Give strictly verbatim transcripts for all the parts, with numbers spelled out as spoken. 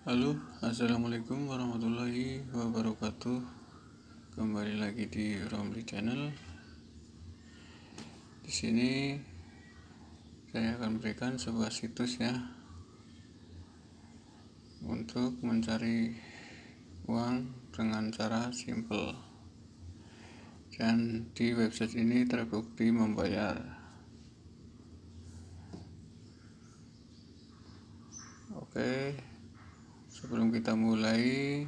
Halo, assalamualaikum warahmatullahi wabarakatuh. Kembali lagi di Romli Channel. Di sini saya akan berikan sebuah situs ya untuk mencari uang dengan cara simple. Dan di website ini terbukti membayar. Oke. Sebelum kita mulai,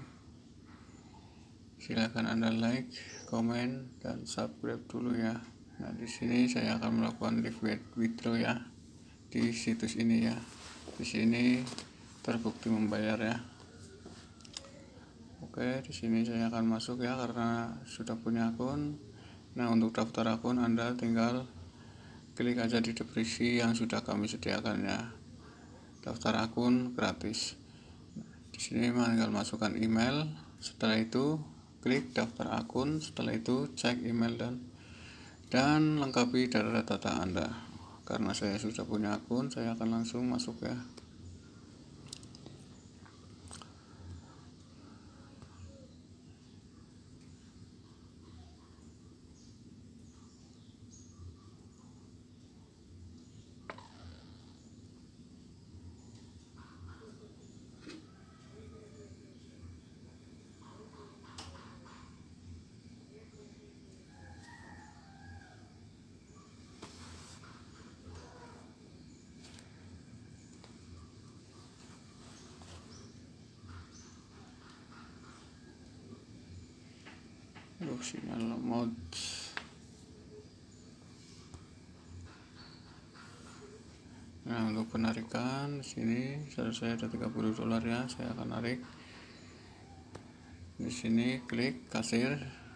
silakan Anda like, komen, dan subscribe dulu ya. Nah, di sini saya akan melakukan liquid withdraw ya di situs ini ya. Di sini terbukti membayar ya. Oke, di sini saya akan masuk ya karena sudah punya akun. Nah, untuk daftar akun Anda tinggal klik aja di deskripsi yang sudah kami sediakan ya. Daftar akun gratis. Di sini tinggal masukkan email. Setelah itu klik daftar akun. Setelah itu cek email dan dan lengkapi data-data Anda. Karena saya sudah punya akun, saya akan langsung masuk ya. Aduh, sinyal lemot. Nah, untuk penarikan di sini saya ada tiga puluh dolar ya, saya akan narik. Di sini klik kasir.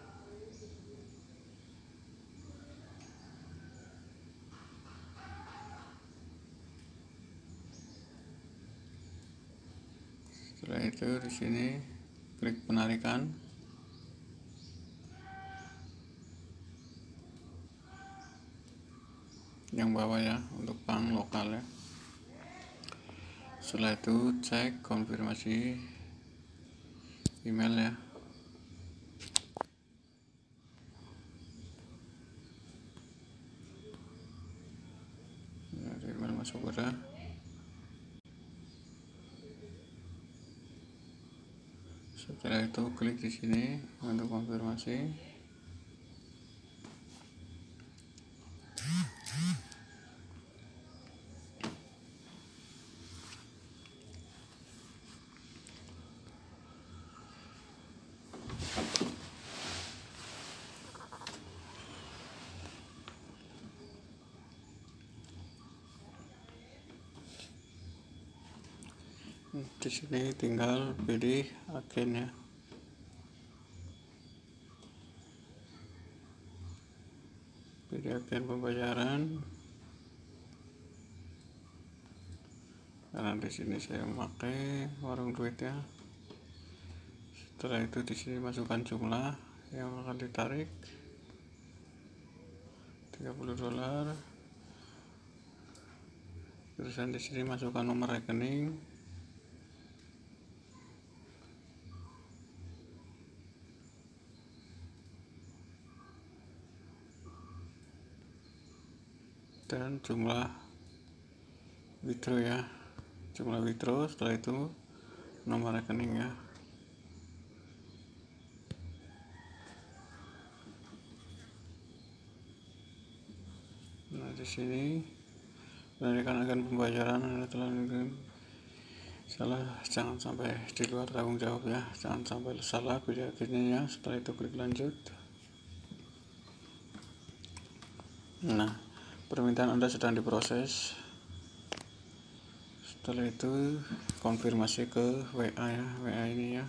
Setelah itu di sini klik penarikan. Yang bawah ya, untuk bank lokal ya. Setelah itu cek konfirmasi email ya. Nah, email masuk udah. Setelah itu klik di sini untuk konfirmasi. Di sini tinggal pilih agen ya. Pilih agen pembayaran. Karena di sini saya memakai warung duit ya. Setelah itu di sini masukkan jumlah yang akan ditarik, tiga puluh dolar. Terusan di sini masukkan nomor rekening. Dan jumlah withdraw ya. Jumlah withdraw, setelah itu nomor rekening ya. Nah, di sini menandakan agen pembayaran Anda telah mengirim. Salah, jangan sampai di luar tanggung jawab ya. Jangan sampai salah pilih agennya ya. Setelah itu klik lanjut. Nah, permintaan Anda sedang diproses. Setelah itu konfirmasi ke W A ya, W A ini ya.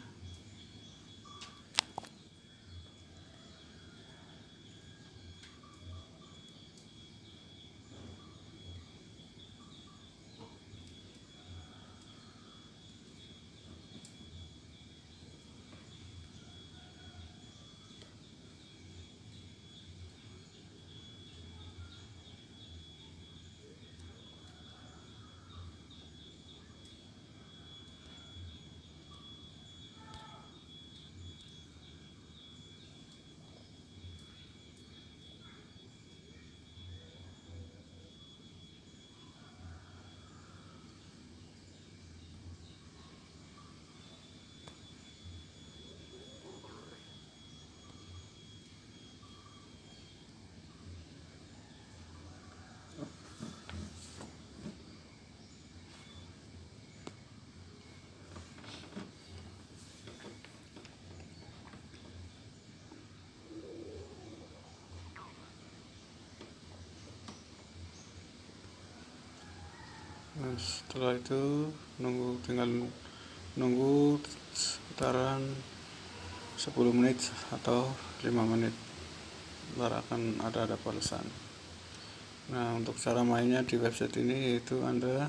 Nah, setelah itu nunggu tinggal nunggu sekitaran sepuluh menit atau lima menit, ntar akan ada ada balasan. Nah, untuk cara mainnya di website ini yaitu Anda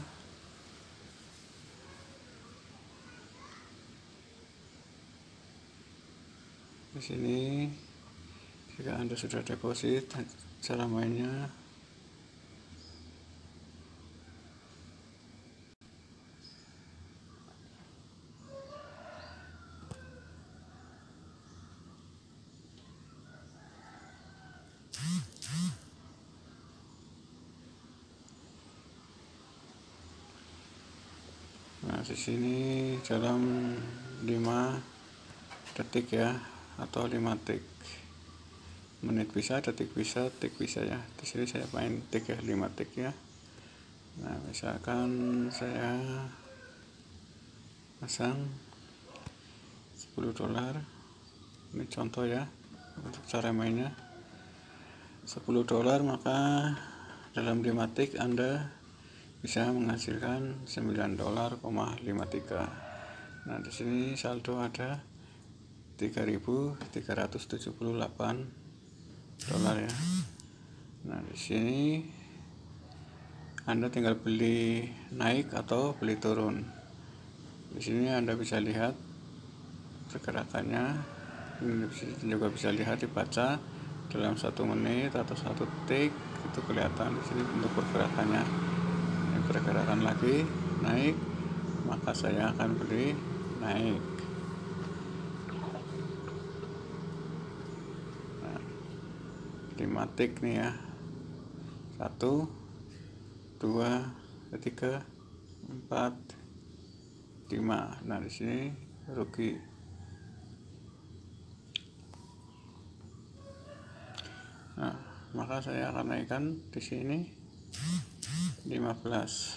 di sini, jika Anda sudah deposit, cara mainnya nah di sini dalam lima detik ya, atau lima detik, menit bisa, detik bisa, detik bisa ya. Di sini saya main detik ya, lima detik ya. Nah, misalkan saya pasang sepuluh dolar, ini contoh ya untuk cara mainnya. Sepuluh dolar, maka dalam lima detik Anda bisa menghasilkan sembilan dolar koma lima tiga. Nah, di sini saldo ada tiga ribu tiga ratus tujuh puluh delapan dolar ya. Nah, di sini Anda tinggal beli naik atau beli turun. Di sini Anda bisa lihat pergerakannya. Ini juga bisa lihat dibaca dalam satu menit atau satu detik, itu kelihatan di sini untuk pergerakannya. Ini pergerakan lagi naik, maka saya akan beli naik. Nah, lima detik nih ya, satu, dua, tiga, empat, lima. Nah, di sini rugi. Nah, maka saya akan naikkan di sini lima belas.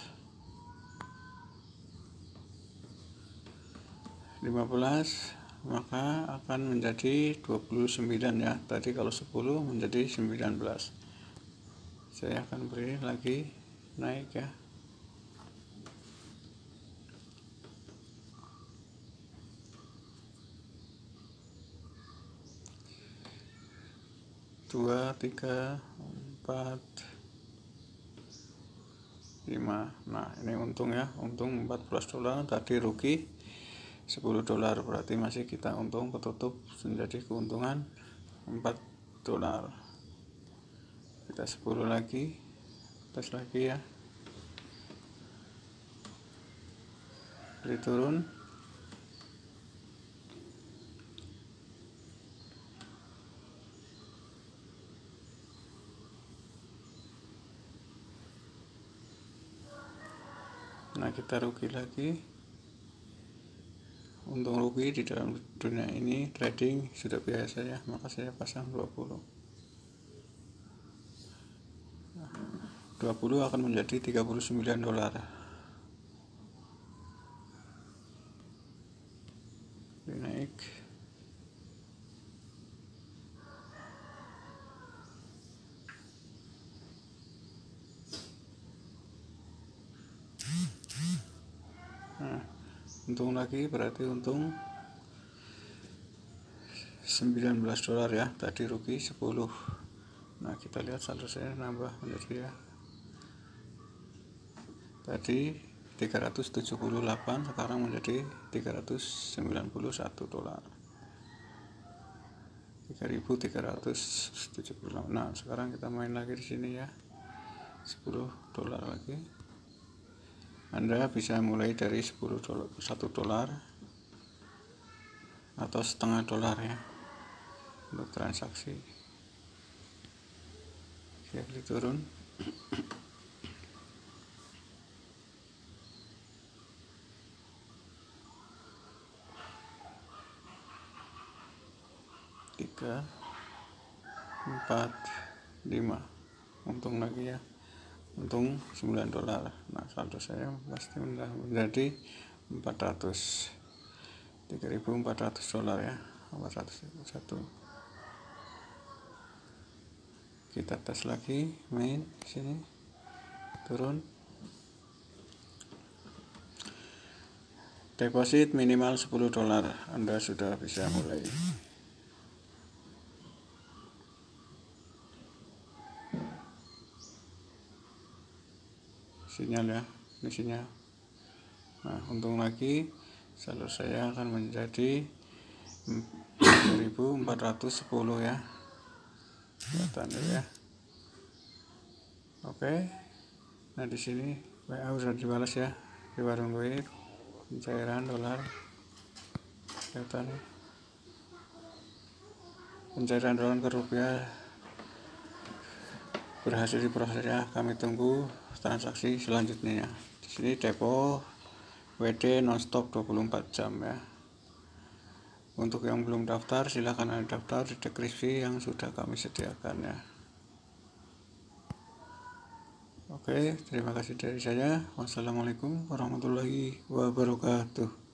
lima belas maka akan menjadi dua puluh sembilan ya. Tadi kalau sepuluh menjadi sembilan belas. Saya akan beri lagi naik ya. dua, tiga, empat, lima. Nah, ini untung ya, untung empat belas dolar, tadi rugi sepuluh dolar, berarti masih kita untung, ketutup menjadi keuntungan empat dolar. Kita sepuluh lagi, tes lagi ya. Beli turun. Nah, kita rugi lagi. Untung rugi di dalam dunia ini trading sudah biasa ya, maka saya pasang dua puluh. dua puluh akan menjadi tiga puluh sembilan dolar. Ini naik. Nah, untung lagi, berarti untung sembilan belas dolar ya, tadi rugi sepuluh. Nah, kita lihat saldo saya nambah menjadi ya, tadi tiga ratus tujuh puluh delapan, sekarang menjadi tiga ratus sembilan puluh satu dolar, tiga ribu tiga ratus tujuh puluh delapan. Nah, sekarang kita main lagi di sini ya, sepuluh dolar lagi. Anda bisa mulai dari sepuluh dolar, satu dolar atau setengah dolar ya untuk transaksi. Saya beli turun. Tiga, empat, lima. Untung lagi ya, untung sembilan dolar. Nah, saldo saya pasti menjadi empat ratus, tiga ribu empat ratus dolar ya, empat ratus satu. Kita tes lagi, main sini, turun. Deposit minimal sepuluh dolar, Anda sudah bisa mulai. Sinyal ya, ini sinyal. Nah, untung lagi saldo saya akan menjadi dua ribu empat ratus sepuluh ya. Kelihatan ya. Oke. Nah, di sini W A sudah dibalas ya di warung duit, pencairan dolar. Kelihatan ya. Pencairan dolar ke rupiah berhasil diproses ya. Kami tunggu transaksi selanjutnya. Di sini depo W D nonstop dua puluh empat jam ya. Untuk yang belum daftar, silahkan Anda daftar di deskripsi yang sudah kami sediakan ya. Oke, terima kasih dari saya. Wassalamualaikum warahmatullahi wabarakatuh.